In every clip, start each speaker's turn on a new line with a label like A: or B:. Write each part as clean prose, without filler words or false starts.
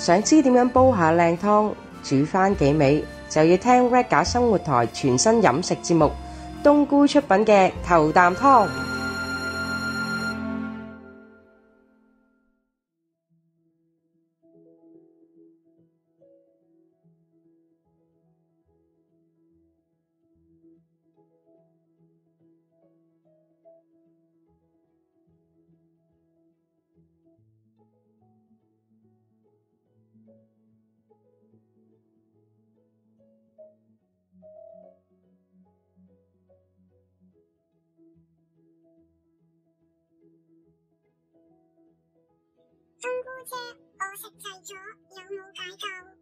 A: 想知點樣煲下靚湯，煮返幾味，就要聽 Rega 生活台全新飲食節目冬菇出品嘅頭啖湯。
B: 冬菇姐，我食齊咗，有冇解救？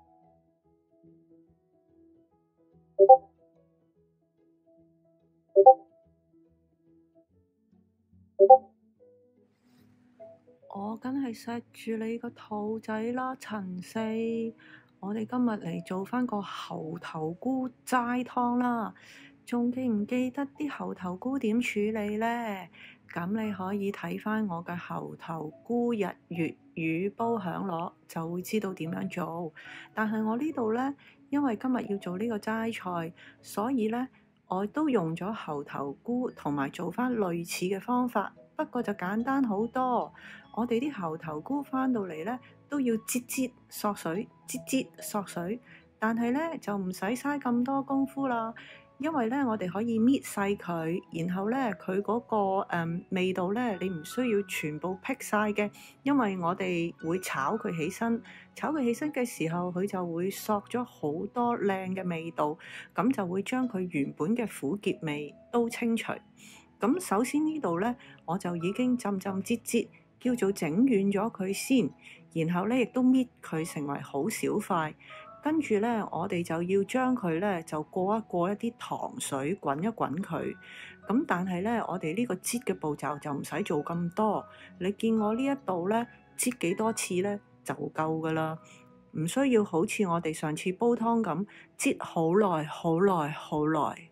C: 我梗係錫住你個肚仔啦，陳四。我哋今日嚟做返個猴頭菇齋湯啦。仲記唔記得啲猴頭菇點處理呢？咁你可以睇返我嘅猴頭菇日粵語煲響螺，就會知道點樣做。但係我呢度呢，因為今日要做呢個齋菜，所以呢，我都用咗猴頭菇同埋做返類似嘅方法，不過就簡單好多。我哋啲猴頭菇返到嚟呢，都要擠索水，擠索水，但係呢，就唔使嘥咁多功夫啦。因為呢，我哋可以搣細佢，然後呢，佢嗰個味道呢，你唔需要全部辟晒嘅，因為我哋會炒佢起身，炒佢起身嘅時候，佢就會索咗好多靚嘅味道，咁就會將佢原本嘅苦澀味都清除。咁首先呢度呢，我就已經浸擠，叫做整軟咗佢先，然後呢，亦都搣佢成為好小塊。跟住呢，我哋就要將佢呢就過一啲糖水，滾一滾佢。咁但係呢，我哋呢個擠嘅步驟就唔使做咁多。你見我呢一度呢，擠幾多次呢就夠噶啦，唔需要好似我哋上次煲湯咁擠好耐。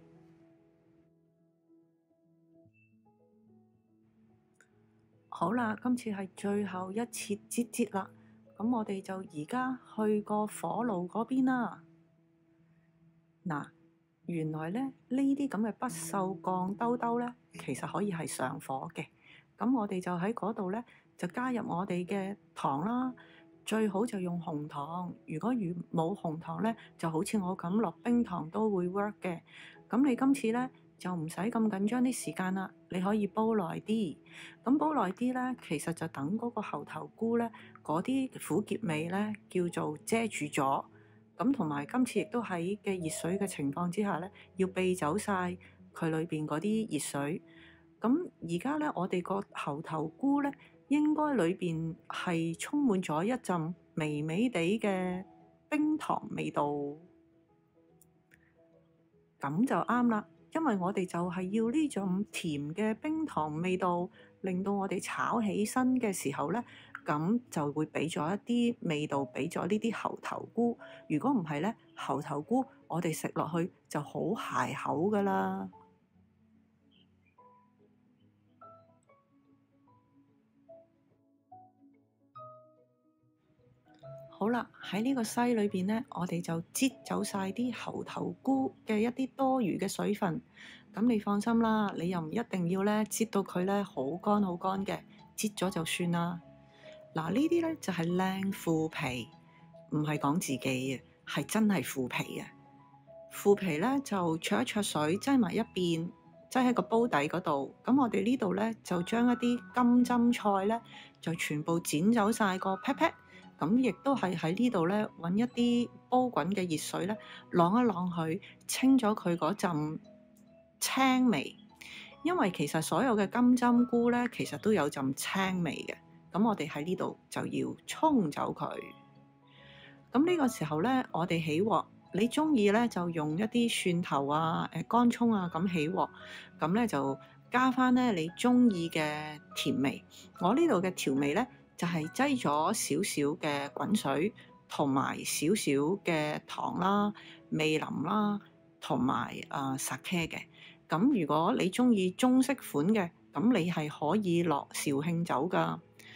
C: 好啦，今次係最後一次擠啦。咁我哋就而家去個火爐嗰邊啦。嗱，原來咧呢啲咁嘅不鏽鋼兜兜咧，其實可以係上火嘅。咁我哋就喺嗰度咧，就加入我哋嘅糖啦。最好就用紅糖。如果冇紅糖咧，就好似我咁落冰糖都會 work 嘅。咁你今次咧就唔使咁緊張啲時間啦，你可以煲耐啲。咁煲耐啲咧，其實就等嗰個猴頭菇咧，嗰啲苦澀味咧叫做遮住咗。咁同埋今次亦都喺嘅熱水嘅情況之下咧，要避走晒佢裏邊嗰啲熱水。咁而家咧，我哋個猴頭菇咧，應該裏邊係充滿咗一陣微微地嘅冰糖味道，咁就啱啦。因為我哋就係要呢種甜嘅冰糖味道，令到我哋炒起身嘅時候咧，咁就會俾咗一啲味道，俾咗呢啲猴頭菇。如果唔係咧，猴頭菇我哋食落去就好鞋口噶啦。好啦，喺呢個篩裏邊咧，我哋就擠走晒啲猴頭菇嘅一啲多餘嘅水分。咁你放心啦，你又唔一定要咧擠到佢咧好乾嘅，擠咗就算啦。嗱，呢啲咧就係靚腐皮，唔係講自己嘅，係真係腐皮嘅。腐皮咧就焯一焯水，擠埋一邊，擠喺個煲底嗰度。咁我哋呢度咧就將一啲金針菜咧就全部剪走晒個 pat pat。咁亦都係喺呢度咧揾一啲煲滾嘅熱水咧，晾一晾佢，清咗佢嗰陣青味。因為其實所有嘅金針菇咧，其實都有陣青味嘅。咁我哋喺呢度就要沖走佢。咁呢個時候咧，我哋起鑊，你中意咧就用一啲蒜頭啊、乾葱啊咁起鑊。咁咧就加翻咧你中意嘅甜味。我呢度嘅調味咧，就係擠咗少少嘅滾水，同埋少少嘅糖啦、味淋啦，同埋sake嘅。咁如果你中意中式款嘅，咁你係可以落紹興酒㗎。咁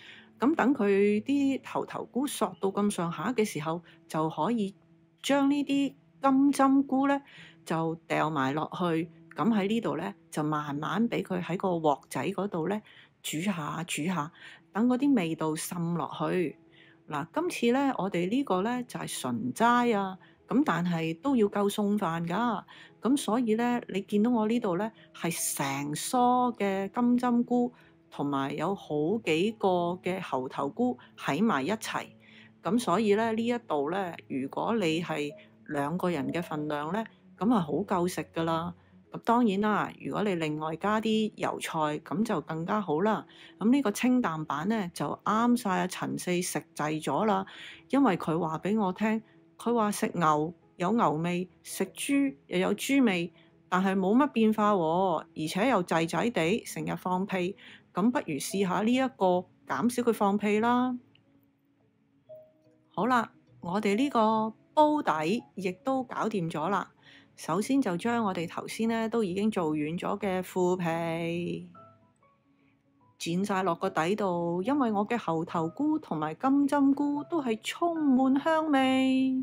C: 咁等佢啲猴頭菇索到咁上下嘅時候，就可以將呢啲金針菇咧就掉埋落去。咁喺呢度咧就慢慢俾佢喺個鑊仔嗰度咧煮下煮下，等嗰啲味道滲落去。嗱，今次咧我哋呢個咧就係純齋啊，咁但係都要夠餸飯㗎。咁所以咧，你見到我呢度咧係成梳嘅金針菇，同埋有好幾個嘅猴頭菇喺埋一齊。咁所以咧呢一度咧，如果你係2個人嘅份量咧，咁係好夠食㗎啦。咁當然啦，如果你另外加啲油菜，咁就更加好啦。咁呢個清淡版咧就啱晒阿陳四食滯咗啦，因為佢話俾我聽，佢話食牛有牛味，食豬又有豬味，但係冇乜變化喎，而且又滯滯地，成日放屁。咁不如試下呢一個減少佢放屁啦。好啦，我哋呢個煲底亦都搞掂咗啦。首先就將我哋頭先咧都已經做完咗嘅腐皮剪晒落個底度，因為我嘅猴頭菇同埋金針菇都係充滿香味。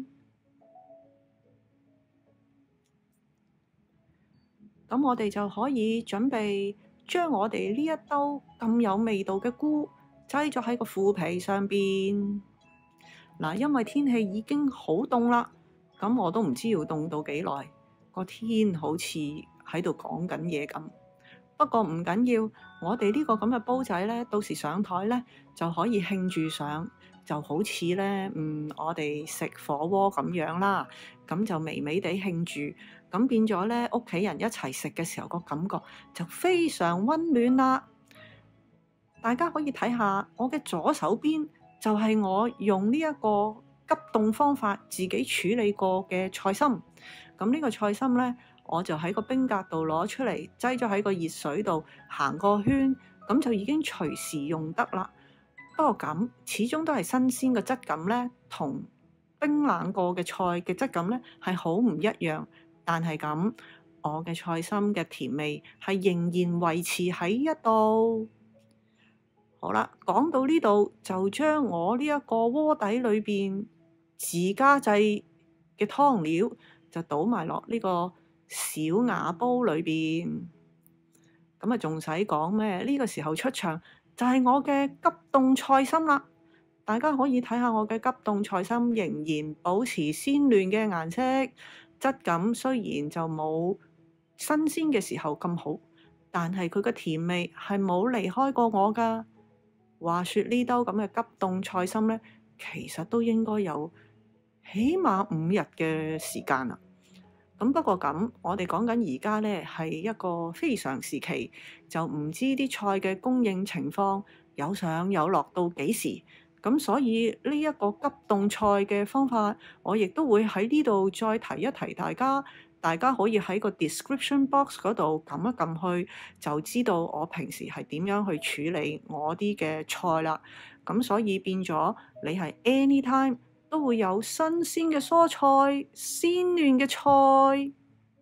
C: 咁我哋就可以準備將我哋呢一兜咁有味道嘅菇擠咗喺個腐皮上邊。嗱，因為天氣已經好凍啦，咁我都唔知要凍到幾耐。個天好似喺度講緊嘢咁，不過唔緊要，我哋呢個咁嘅煲仔咧，到時上台咧就可以興住上，就好似咧我哋食火鍋咁樣啦，咁就微微地興住，咁變咗咧屋企人一齊食嘅時候個感覺就非常溫暖啦。大家可以睇下我嘅左手邊就係我用呢一個急凍方法自己處理過嘅菜心。咁呢個菜心咧，我就喺個冰格度攞出嚟，擠咗喺個熱水度行個圈，咁就已經隨時用得啦。不過咁始終都係新鮮嘅質感咧，同冰冷過嘅菜嘅質感咧係好唔一樣。但係咁，我嘅菜心嘅甜味係仍然維持喺一度。好啦，講到呢度就將我呢一個鍋底裏邊自家製嘅湯料就倒埋落呢個小瓦煲裏邊。咁啊，仲使講咩？呢個時候出場就係我嘅急凍菜心啦。大家可以睇下我嘅急凍菜心仍然保持鮮嫩嘅顏色，質感雖然就冇新鮮嘅時候咁好，但係佢嘅甜味係冇離開過我㗎。話說呢兜咁嘅急凍菜心呢，其實都應該有起碼5日嘅時間啦。咁不過咁，我哋講緊而家呢係一個非常時期，就唔知啲菜嘅供應情況有上有落到幾時。咁所以呢一個急凍菜嘅方法，我亦都會喺呢度再提一提大家。大家可以喺個 description box 嗰度撳一撳去，就知道我平時係點樣去處理我啲嘅菜啦。咁所以變咗你係 anytime 都會有新鮮嘅蔬菜、鮮嫩嘅菜。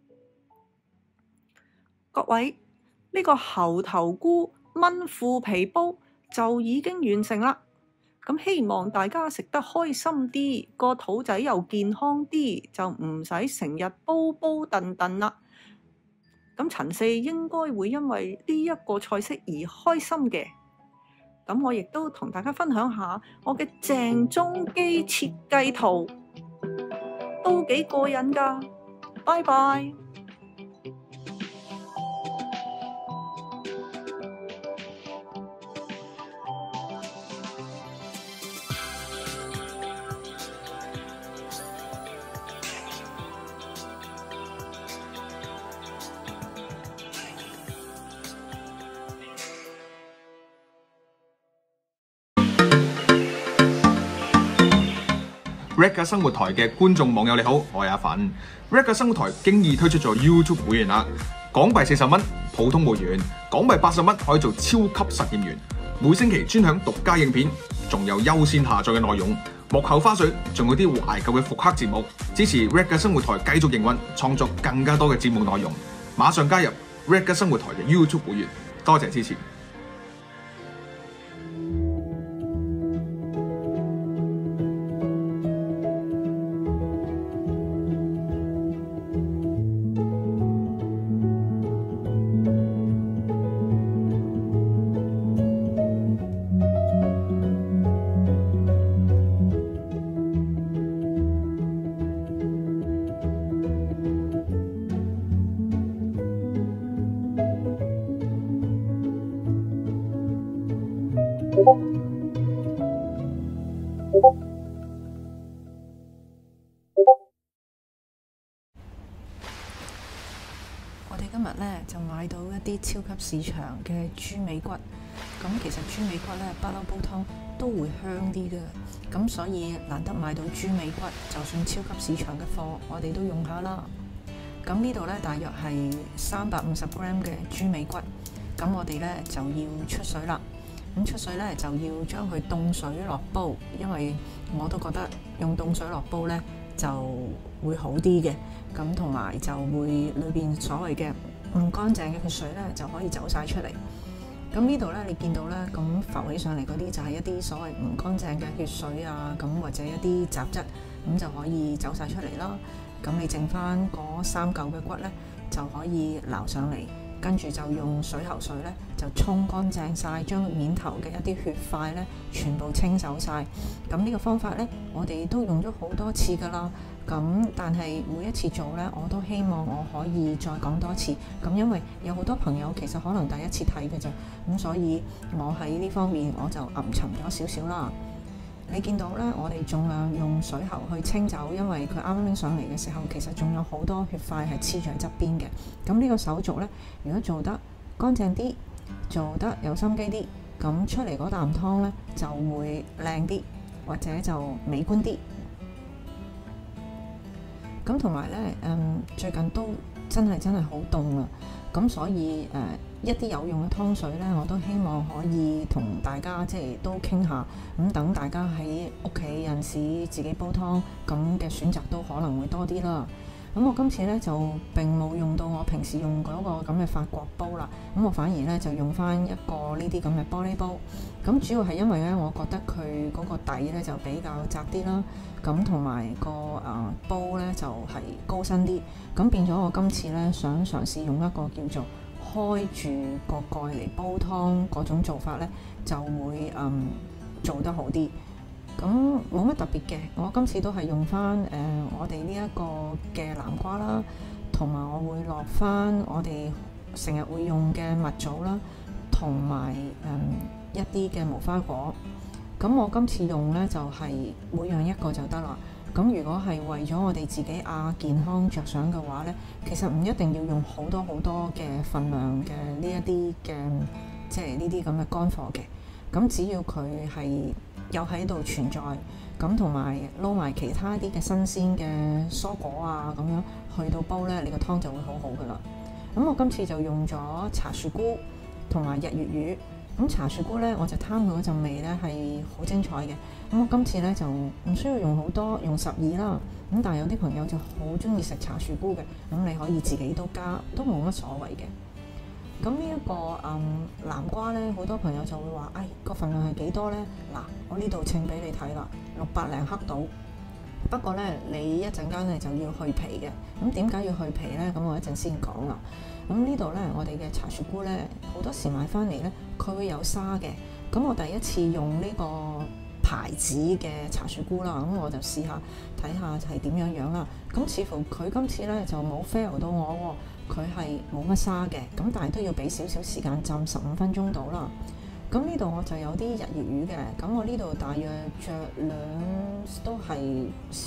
C: 各位，呢個猴頭菇炆腐皮煲就已經完成啦。咁希望大家食得開心啲，個肚仔又健康啲，就唔使成日煲煲燉燉啦。咁陳四應該會因為呢一個菜式而開心嘅。咁我亦都同大家分享下我嘅鄭中基設計圖，都幾過癮㗎。拜拜。
D: Regga 生活台嘅觀眾網友你好，我係阿粉。Regga 生活台經已推出咗 YouTube 會員啦，港幣40蚊普通會員，港幣80蚊可以做超級實驗員，每星期專享獨家影片，仲有優先下載嘅內容，幕後花絮，仲有啲懷舊嘅復刻節目，支持 Regga 生活台繼續營運，創作更加多嘅節目內容。馬上加入 Regga 生活台嘅 YouTube 會員，多謝支持。
C: 我哋今日咧就買到一啲超級市場嘅豬尾骨，咁其實豬尾骨咧不嬲煲湯都會香啲嘅，咁所以難得買到豬尾骨，就算超級市場嘅貨，我哋都用下啦。咁呢度咧大約係350g嘅豬尾骨，咁我哋咧就要出水啦。咁出水咧就要將佢凍水落煲，因為我都覺得用凍水落煲咧就會好啲嘅，咁同埋就會裏邊所謂嘅唔乾淨嘅血水咧就可以走晒出嚟。咁呢度咧你見到咧咁浮起上嚟嗰啲就係一啲所謂唔乾淨嘅血水啊，咁或者一啲雜質，咁就可以走晒出嚟啦。咁你剩翻嗰3嚿嘅骨咧就可以撈上嚟，跟住就用水喉水咧就沖乾淨晒，將面頭嘅一啲血塊咧全部清走晒。咁呢個方法咧我哋都用咗好多次噶啦，咁但係每一次做咧我都希望我可以再講多次，咁因為有好多朋友其實可能第一次睇嘅啫，咁所以我喺呢方面我就吟沉咗少少啦。你見到咧，我哋盡量用水喉去清走，因為佢啱啱拎上嚟嘅時候，其實仲有好多血塊係黐住喺側邊嘅。咁呢個手續咧，如果做得乾淨啲，做得有心機啲，咁出嚟嗰啖湯咧就會靚啲，或者就美觀啲。咁同埋咧，最近都真係好凍啊！咁所以一啲有用嘅湯水咧，我都希望可以同大家即係都傾下，咁等大家喺屋企有陣時自己煲湯咁嘅選擇都可能會多啲啦。咁我今次咧就並冇用到我平時用嗰個咁嘅法國煲啦，咁我反而咧就用翻一個呢啲咁嘅玻璃煲。咁主要係因為咧，我覺得佢嗰個底咧就比較窄啲啦，咁同埋個煲咧就係高身啲，咁變咗我今次咧想嘗試用一個叫做開住個蓋嚟煲湯嗰種做法咧，就會做得好啲。咁冇乜特別嘅，我今次都係用翻我哋呢一個嘅南瓜啦，同埋我會落翻我哋成日會用嘅蜜棗啦，同埋一啲嘅無花果。咁我今次用咧就係每樣一個就得啦。咁如果係為咗我哋自己健康着想嘅話咧，其實唔一定要用好多嘅份量嘅呢一啲嘅即係呢啲咁嘅乾貨嘅。咁只要佢係有喺度存在，咁同埋撈埋其他啲嘅新鮮嘅蔬果啊，咁樣去到煲咧，你個湯就會好好噶啦。咁我今次就用咗茶樹菇同埋日月魚。咁茶樹菇咧，我就貪佢嗰陣味咧係好精彩嘅。咁我今次咧就唔需要用好多，用12啦。咁但係有啲朋友就好中意食茶樹菇嘅，咁你可以自己都加，都冇乜所謂嘅。咁呢一個南瓜咧，好多朋友就會話，個份量係幾多咧？嗱，我呢度稱俾你睇啦，600零克到。不過咧，你一陣間咧就要去皮嘅。咁點解要去皮咧？咁我一陣先講啦。咁呢度咧，我哋嘅茶樹菇咧，好多時買翻嚟咧，佢會有沙嘅。咁我第一次用呢個牌子嘅茶樹菇啦，咁我就試下睇下係點樣啦。咁似乎佢今次咧就冇 fail 到我喎，佢係冇乜沙嘅。咁但係都要俾少少時間浸15分鐘到啦。咁呢度我就有啲日月魚嘅，咁我呢度大約着都係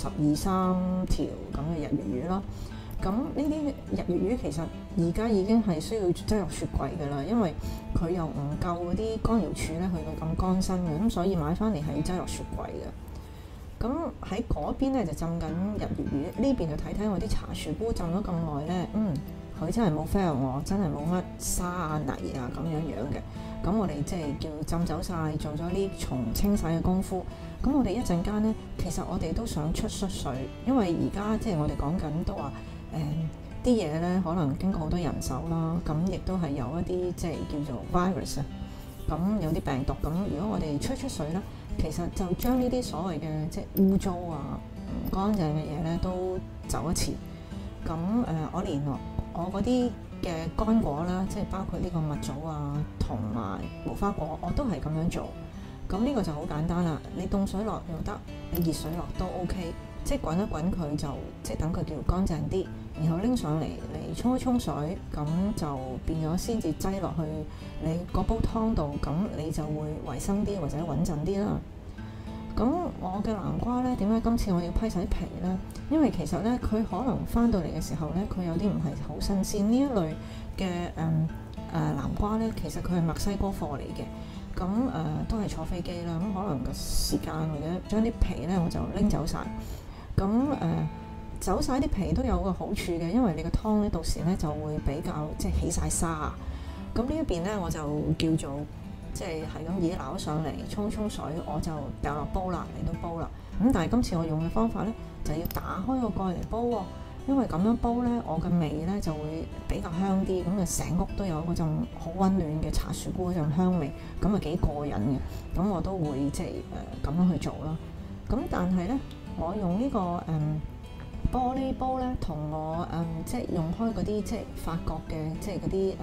C: 12-13條咁嘅日月魚啦。咁呢啲日月魚其實而家已經係需要擠入雪櫃㗎啦，因為佢又唔夠嗰啲乾瑤柱咧去到咁乾身嘅，咁所以買翻嚟係要擠入雪櫃嘅。咁喺嗰邊咧就浸緊日月魚，呢邊就睇睇我啲茶樹菇浸咗咁耐咧，佢真係冇 fail 我，真係冇乜沙啊泥啊咁樣嘅。咁我哋即係叫浸走晒，做咗呢重清洗嘅功夫。咁我哋一陣間咧，其實我哋都想出水，因為而家即係我哋講緊都話啲嘢咧，可能經過好多人手啦，咁亦都係有一啲即係叫做 virus 啊，咁有啲病毒。咁如果我哋出水咧，其實就將呢啲所謂嘅即係污糟啊、唔乾淨嘅嘢咧都走一次。咁我連我嗰啲嘅乾果啦，即係包括呢個蜜棗啊，同埋無花果，我都係咁樣做。咁呢個就好簡單啦，你凍水落又得，你熱水落都 OK， 即係滾一滾佢就即係等佢叫乾淨啲。
E: 然後拎上嚟沖一沖水，咁就變咗先至擠落去你嗰煲湯度，咁你就會衞生啲或者穩陣啲啦。咁我嘅南瓜呢，點解今次我要批晒啲皮呢？因為其實呢，佢可能翻到嚟嘅時候呢，佢有啲唔係好新鮮。呢一類嘅南瓜呢，其實佢係墨西哥貨嚟嘅。咁都係坐飛機啦，咁可能個時間或者將啲皮呢，我就拎走晒。咁走晒啲皮都有個好處嘅，因為你個湯呢，到時呢就會比較即係起晒沙。咁呢一邊呢，我就叫做即係咁已經撈咗上嚟，沖水，我就掉落煲啦，嚟到煲啦。咁但係今次我用嘅方法呢，就要打開個蓋嚟煲喎，因為咁樣煲呢，我嘅味呢就會比較香啲，咁啊成屋都有嗰陣好溫暖嘅茶樹菇嗰陣香味，咁啊幾過癮嘅。咁我都會即係咁樣去做啦。咁但係呢，我用呢個玻璃煲呢，同我即係用開嗰啲即係法國嘅即係嗰啲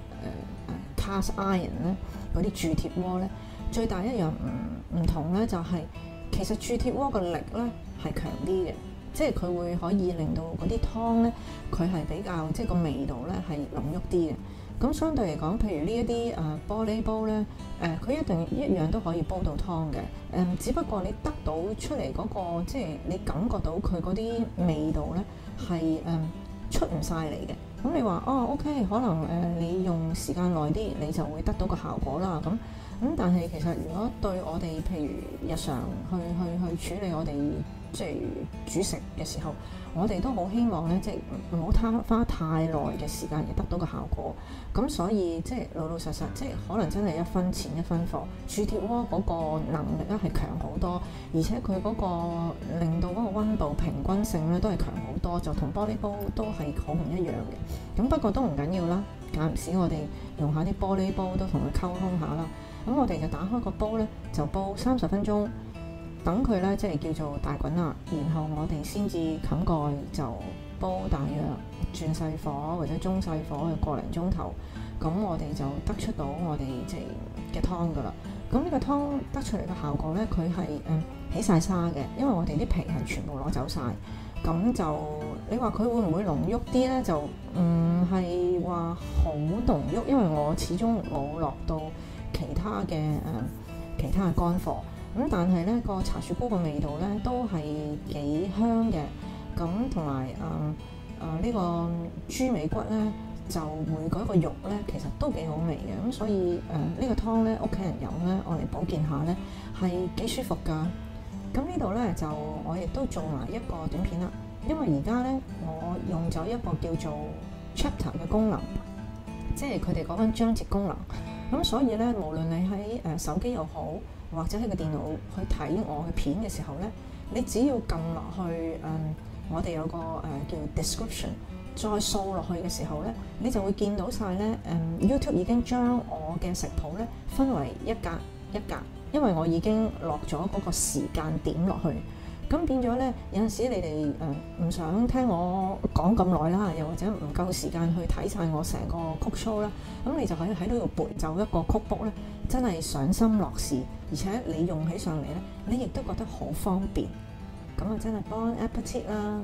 E: cast iron 咧，嗰啲鑄鐵鍋咧，最大一樣唔同咧，就係其實鑄鐵鍋個力咧係強啲嘅，即係佢會可以令到嗰啲湯咧，佢係比較即係個味道咧係濃郁啲嘅。咁相對嚟講，譬如呢一啲玻璃煲咧，佢一樣都可以煲到湯嘅。只不過你得到出嚟嗰個即係你感覺到佢嗰啲味道咧係出唔晒嚟嘅。咁你話OK， 可能你用時間耐啲，你就會得到個效果啦。咁但係其實如果對我哋譬如日常去處理我哋即係煮食嘅時候，我哋都好希望咧，即係唔好花太耐嘅時間而得到個效果。咁所以即係老實實，即係可能真係一分錢一分貨。鑄鐵鍋嗰個能力咧係強好多，而且佢嗰個令到嗰個溫度平均性咧都係強好多，就同玻璃煲都係好唔一樣嘅。咁不過都唔緊要啦，間唔時我哋用下啲玻璃煲都同佢溝通下啦。咁我哋就打開個煲咧，就煲30分鐘。等佢咧，即係叫做大滾啦，然後我哋先至冚蓋就煲大約轉細火或者中細火嘅個零鐘頭，咁我哋就得出到我哋即係嘅湯噶啦。咁呢個湯得出嚟嘅效果咧，佢係起晒沙嘅，因為我哋啲皮係全部攞走晒。咁就你話佢會唔會濃郁啲咧？就唔係話好濃郁，因為我始終冇落到其他嘅乾貨。咁但係咧個茶樹菇個味道咧都係幾香嘅，咁同埋呢個豬尾骨咧就會嗰個肉咧其實都幾好味嘅，咁所以呢個湯咧屋企人飲咧，我嚟保健下咧係幾舒服㗎。咁呢度咧就我亦都做埋一個短片啦，因為而家咧我用咗一個叫做 chapter 嘅功能，即係佢哋講緊章節功能。咁所以咧，無論你喺手機又好，或者喺個電腦去睇我嘅片嘅時候咧，你只要撳落去我哋有個叫 description， 再掃落去嘅時候咧，你就會見到晒咧YouTube 已經將我嘅食譜咧分為一格一格，因為我已經落咗嗰個時間點落去。咁變咗咧，有陣時你哋唔想聽我講咁耐啦，又或者唔夠時間去睇晒我成個曲 show 啦，咁你就可以喺呢度撥奏一個曲譜咧，真係賞心樂事，而且你用起上嚟咧，你亦都覺得好方便，咁啊真係bon appetit啦！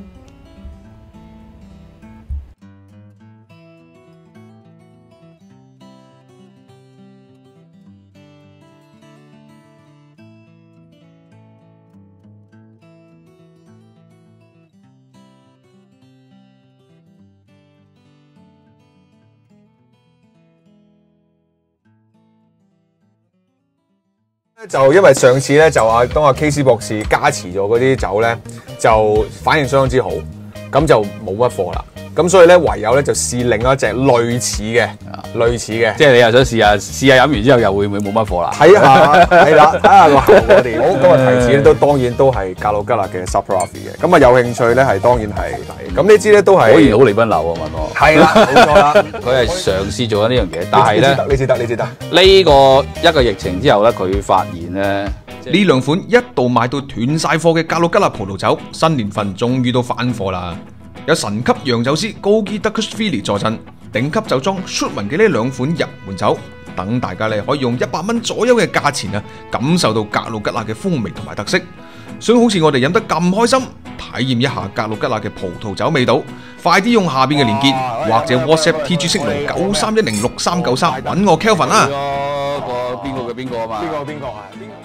D: 就因為上次咧就當阿 KC 博士加持咗嗰啲酒咧，就反應相當之好，咁就冇乜貨啦。咁所以咧唯有咧就試另一隻類似嘅，即係
F: 你又想試下飲完之後又會唔會冇乜貨啦？
D: 睇下係啦，睇下個效果點。好，咁啊提子咧都當然都係格魯吉納嘅 Saperavi 嘅。咁啊有興趣咧係當然係。咁呢支咧都係果
F: 然好利賓流啊，問我。
D: 係啦，冇錯啦。
F: 佢係嘗試做緊呢樣嘢，但係咧
D: 你知得。
F: 呢個一個疫情之後咧，佢發現咧
D: 呢兩款一度賣到斷晒貨嘅格魯吉納葡萄酒，新年份終於都翻貨啦。有神級洋酒師高基德克斯菲利助陣，頂級酒莊 Shulman 嘅呢兩款入門酒，等大家咧可以用100蚊左右嘅價錢啊，感受到格魯吉納嘅風味同埋特色。想好似我哋飲得咁開心， 體驗一下格魯吉亞嘅葡萄酒味道。快啲用下邊嘅連結，或者 WhatsApp TG 息奴93106393揾我 Kelvin 啦。
F: 邊個嘅邊個啊嘛？
G: 邊個啊？